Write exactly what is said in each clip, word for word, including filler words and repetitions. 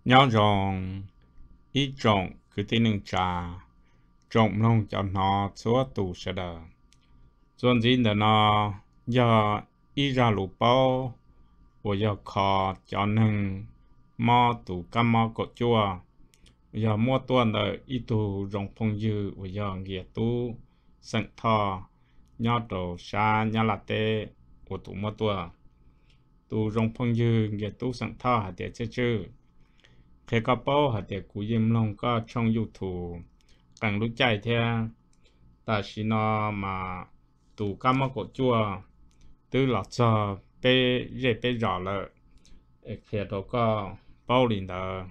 nhau rong ít rong cứ tin nâng trà trồng nông cho nó chúa tù sẽ đờ dọn dĩ đờ nó do ít ra lũ bao và do khó cho nâng mò tù cam mò cột chua giờ mua tuần đờ ít tù rong phong dư và do nghĩa tu sẵn thọ nhau đồ xa nhau là tê của tù mua tuần tù rong phong dư nghĩa tu sẵn thọ hạt địa chơi chơi khi có bao hạt địa cú yếm long có trong YouTube càng lúc chạy theo ta chỉ nó mà tụ cam mốc của chùa từ lọt cho bé dễ bé rõ了khi đó có bao liền đó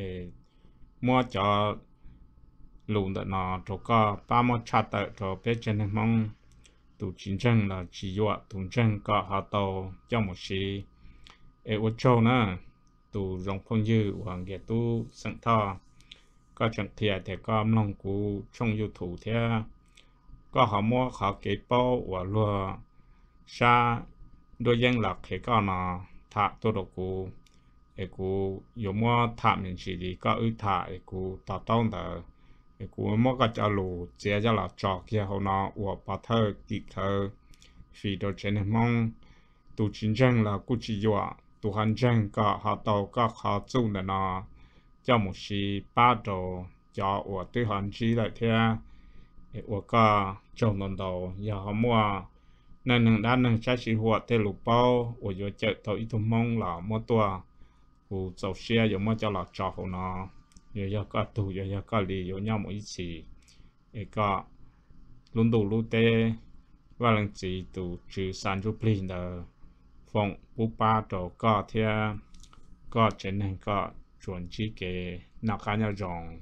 mua cho lùn đó nó cho có ba mươi chát đó cho bé chân mong tụ chính chân là chỉ dọa tụ chân có họ tàu cho một xí ở châu nữa tụ rong phong dư hoàng ghé tu sẵn thọ có chẳng thiệt thì có lòng cú trong YouTube thế có họ mua họ kế bao và lúa sa đôi dân lạc thì có nó thả tôi được cú ấy cú有mua thả mình chỉ đi có ư thả ấy cú tạo tông đó ấy cú mua cái cho lù chế cho là trọ kia họ nó và bảo thơ kịp thơ vì đồ trên mong tụ chính chân là cú chỉ dọa tụ hành chân có họ tàu có họ chung là nó cho một sĩ ba đồ cho của tư hành chỉ lại theo của có trong lần đầu giờ họ mua nên nâng đá nâng trái sĩ hoạt theo lục bao của giờ chợ tàu ít thông mong là mua tua của dầu xe giờ mua cho là trò của nó giờ giờ có tù giờ giờ có lì giờ nhau mỗi chỉ để có luôn đủ luôn tê và lần chỉ tụ trừ sản xuất linh là phòng bút ba đồ có theo có trên này có chuẩn chỉ cái nào khác nhau rộng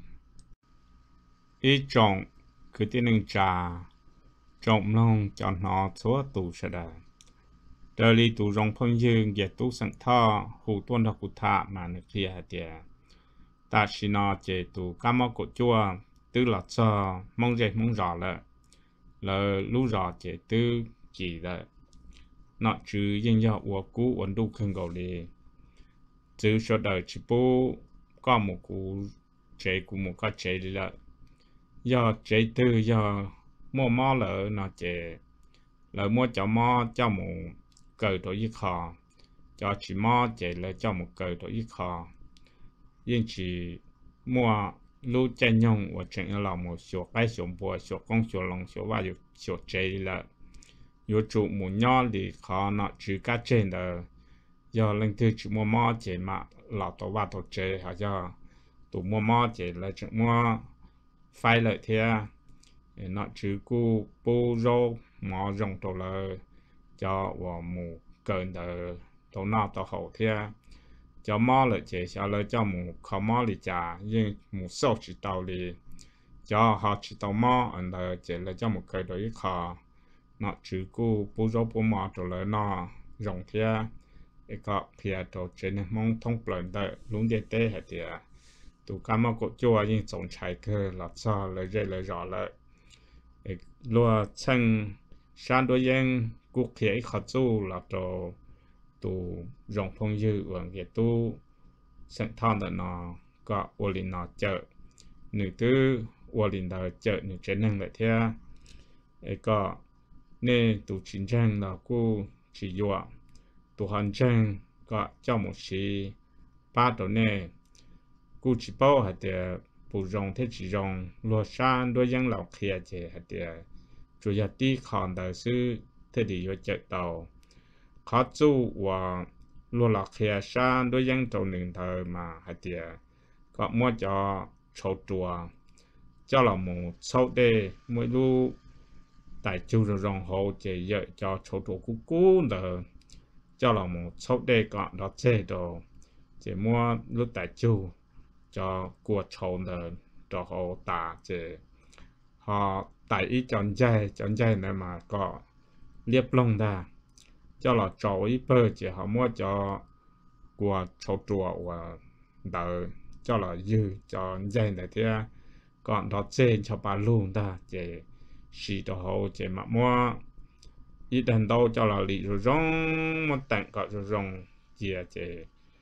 ít rộng cứ tin nâng trà rộng lòng cho nó chúa tù sẽ đà đời lý tù rộng phong dương ghé tù sẵn thọ hù tuân đọc cụ thạ mà nước kia hạt địa ta chỉ nó chế tù cá mò cổ chua tư lọt cho mong dệt mong rõ lợ lợ lũ rõ chế tư chỉ lợ nó chứ dân do ua cú ổn đủ khẩn cầu lì chứ cho đời chỉ bố có một cú chế của một cái chế là do chế tư do mua mò lỡ nó chế lỡ mua cho mò cho một cờ đổi ít khó cho chỉ mò chế là cho một cờ đổi ít khó nhưng chỉ mua lưu chân nhung và chuyện là một số cái số bùa số con số lòng số và số chế là yếu chủ một nhỏ thì khó nó chỉ cá trên đó giờ lần thứ chỉ mua mò chế mà lão tổ và tổ chế họ cho tụ mua mò chế là chuyện mua phai lợi thế nó chỉ cu bu rô mò rong tổ là cho và mù cơn đờ tổ nào tổ hậu thế cho mò lợi chế cho lợi cho mù khó mò lì trả nhưng mù sâu chỉ tàu lì cho họ chỉ tàu mò anh đờ chế là cho một cái đối khó nó chỉ cu bu rô bu mò tổ là nó rong thế cái có phía tổ trên mong thông bận đợi luôn để tê hết thì tụ cá mò cổ chua nhưng tổng trái cơ là cho lời dễ lời rõ lợi lúa chân san đôi dân quốc thể khó chú là tổ tụ rong phong dư và cái tu sẵn thon là nó có ô linh nó chợ nữ tư ô linh đó chợ nữ trên năng lợi theo ấy có nên tụ chính trang là cô chỉ dọa tụ hành trang có cho một sĩ ba tổ này cú chỉ bao hạt địa bù rong thế chỉ rong lúa san đôi dân lão kia chế hạt địa chủ yếu đi khòn đời sư thế thì có chợ tàu khó chú và lúa lão kia san đôi dân tàu nương thời mà hạt địa có mua cho châu chùa cho là một số đề mỗi lu tại chú rồi rong hồ chế dạy cho châu chùa cú cú đời cho là một số đề có đó chế đồ chế mua lúc tại chú cho cuộc trốn đời cho họ tả chế họ tại ý chọn dây chọn dây này mà có liếp lông ra cho là trò ý bơ chế họ mua cho cuộc trâu chùa và đợi cho là dư cho dây này thì còn đó trên cho bà luôn ta chế xì đồ họ chế mà mua ít đàn đâu cho là lì rồi rong một tặng gọi rồi rong dìa chế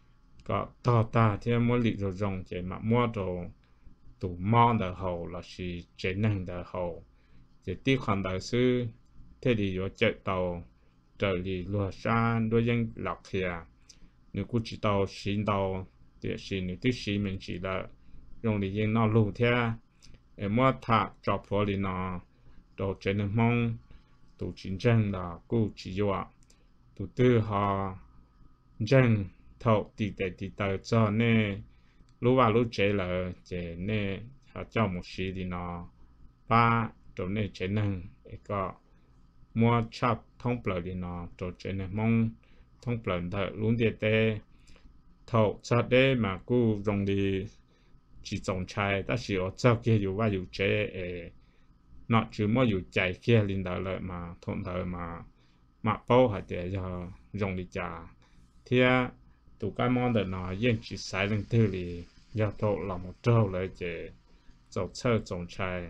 có to ta thì mua lì rồi rong chế mà mua đồ tủ mòn đờ hậu là chỉ chế năng đờ hậu chế tiếp khoản đờ sư thế thì có chạy tàu trở lì lùa xa đôi dân lọc kìa nếu cứ chỉ tàu xin tàu thì xin nếu tí xin mình chỉ là dùng lì dân nó lù thế em mua thả cho phổ lì nó đồ chế năng mong tủ chiến tranh là cứ chỉ dọa tủ tư họ dân thầu tì tệ tì tờ cho nên lúc vào lúc chế là chế nên họ cho một xí thì nó ba chỗ nên chế năng có mua chắp thông bờ thì nó chỗ chế nên mong thông bờ thợ luôn địa tê thầu cho đấy mà cứ dùng đi chỉ trồng trái ta chỉ ở cho kiaอยู่ว่าอยู่chế nó chỉ muaอยู่chạy kia lên đó lại mà thông thợ mà mà bao hạt để cho dùng đi trả thì tụ cái món đó nó yên chỉ sai lên từ thì giờ tổ là một trâu lại để trồng sơ trồng trái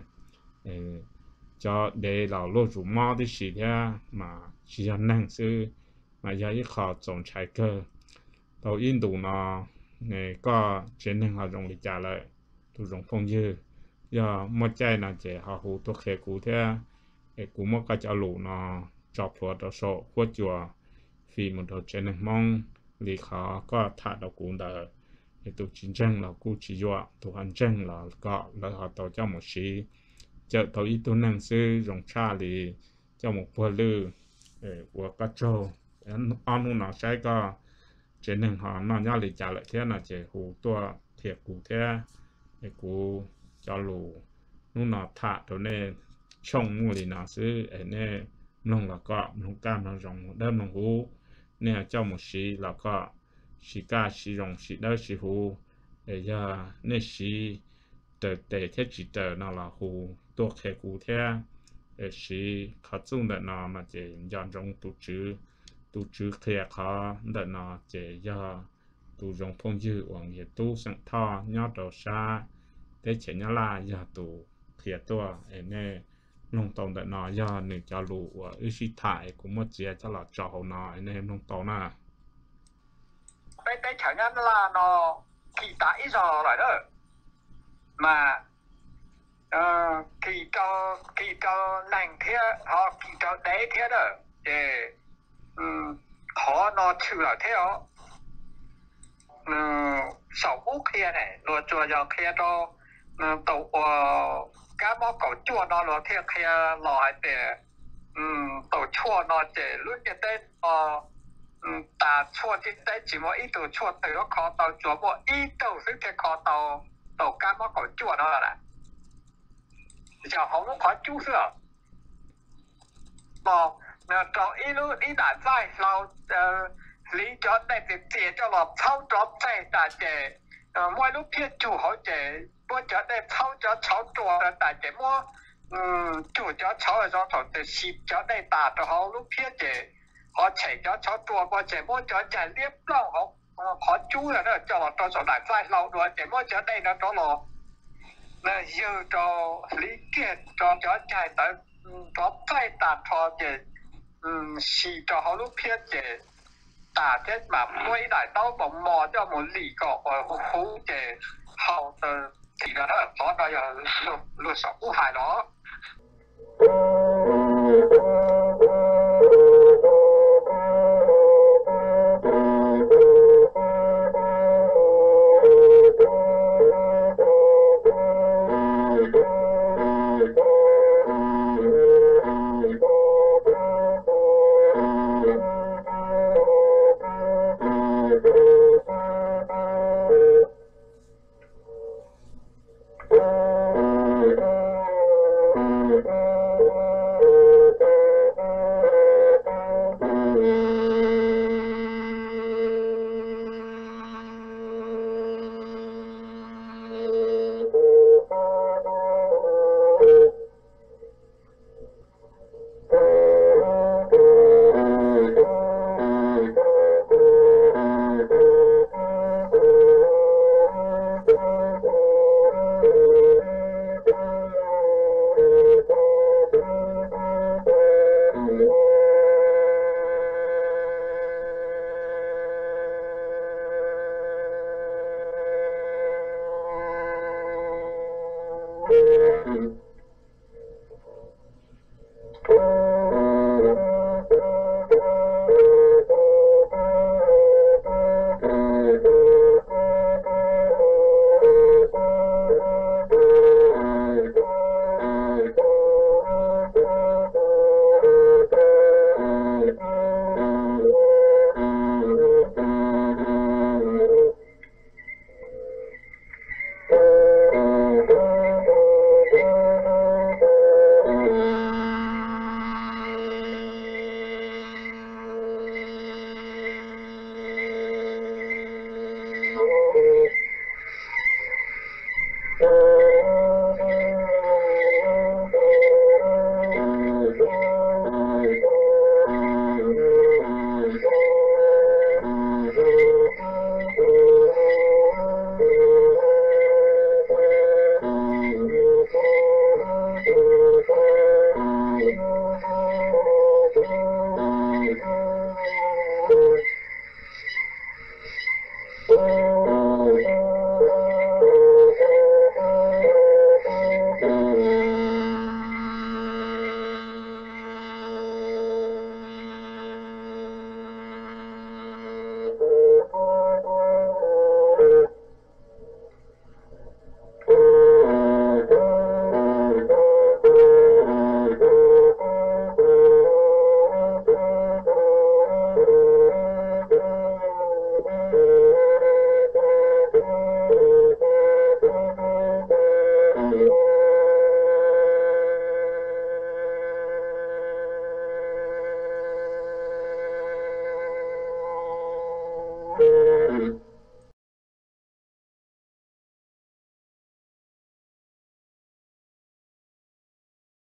cho để lão lô chủ mò đi xí thế mà chỉ là năng sư mà giờ ít khó trồng trái cơ tàu印度nó này có chiến năng họ dùng để trả lại tụ dùng phong dư giờ một trái nó chỉ họ hú tôi khé cú thế cái cú một cái cho lũ nó chọc vào đó sọ quất chùa vì một đầu chiến năng mong lý khó có thả đầu cũng đỡ thì tụ chiến tranh là cú chỉ dọa tụ hành tranh là có là họ tàu cho một xí chợ tàu ít tụ năng sư dùng cha thì cho một bữa lư để của các châu anh nó sẽ có chiến năng họ nó nhau lý trả lại thế là chỉ hú tua thiệt cú thế để cú cho lù lúc nó thả đầu này trong mua thì nó sư ở này nông là có nông cam nó dùng đâm nông hú nè cho một xí là có xí cá xí rong xí đỡ xí hú để cho nè xí tờ tệ thế chỉ tờ nó là húตัวแค่กูแท้เอสีเขาจุ่มเดินนอมาเจย้อนรงตุจื้อตุจื้อเคลียเขาเดินนอเจย่อตุรงพงยือหวังเหตุสังท่อยอดดอกชาได้เฉียนยาลายาตุเคลียตัวเอเน่ลงตรงเดินนอย่อหนึ่งจะรู้ว่าอุชิถ่ายกูมั่วเจียจะหลอดจอหนอเอเน่ลงตรงน่ะไปไปเฉียนยาลานอขี่ตาอีสอหน่อยเด้อมาờ kỳ cho kỳ cho lành thế họ kỳ cho đấy thế đó để họ nó chịu là thế họ sáu bút kia này rồi cho giờ kia cho tàu cá mỏ cầu chua nó rồi thế kia lại để tàu chua nó để lúc như thế ta chua thì đấy chỉ một ít tàu chua từ nó khó tàu chua một ít tàu sức thì khó tàu tàu cá mỏ cầu chua nó là giờ họ cũng khó chú sửa mà cho ý lúc ý đại vaiเราlý cho đây thì tiền cho nó thâu cho đây tại để mỗi lúc thiết chủ họ để mỗi cho đây thâu cho cháu chùa là tại để mỗi chủ cho cháu là do thằng để xịt cho đây ta cho họ lúc thiết để họ chạy cho cháu chùa qua để mỗi cho chạy liếp lâu họ khó chú là nó cho nó cho số đại vai lâu rồi để mỗi cho đây nó cho nó là giờ cho lý kiện cho cho chạy tới cho phải đạt cho để xì cho họ lúc thiết để đạt thế mà mỗi đại tao bỗng mò cho một lì cọ ở khu để hậu từ thì là nó có đó giờ luật luật sống của hải đó Thank you.